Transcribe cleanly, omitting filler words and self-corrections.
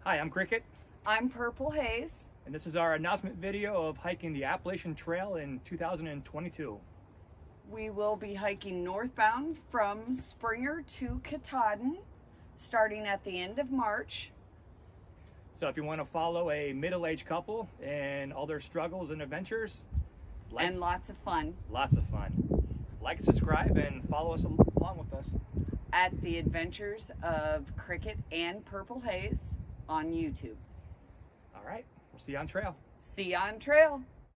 Hi, I'm Cricket, I'm Purple Haze. and this is our announcement video of hiking the Appalachian Trail in 2022. We will be hiking northbound from Springer to Katahdin, starting at the end of March. So if you want to follow a middle-aged couple and all their struggles and adventures, And lots of fun lots of fun. Like, subscribe, and follow us along with us. at the adventures of Cricket and Purple Haze on YouTube. All right, we'll see you on trail. See you on trail.